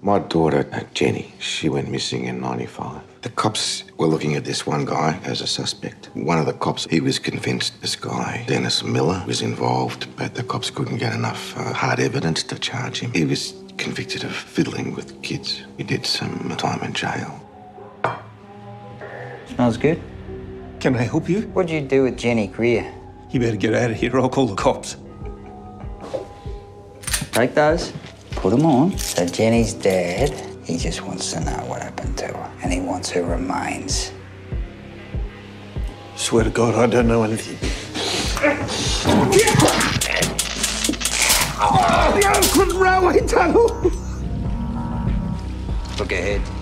My daughter, Jenny, she went missing in '95. The cops were looking at this one guy as a suspect. One of the cops, he was convinced this guy, Dennis Miller, was involved, but the cops couldn't get enough hard evidence to charge him. He was convicted of fiddling with kids. He did some time in jail. Smells good. Can I help you? What'd you do with Jenny Greer? You better get out of here or I'll call the cops. Take those, put them on. So Jenny's dead. He just wants to know what happened to her, and he wants her remains. Swear to God, I don't know anything. The Oakland Railway Tunnel! Look ahead.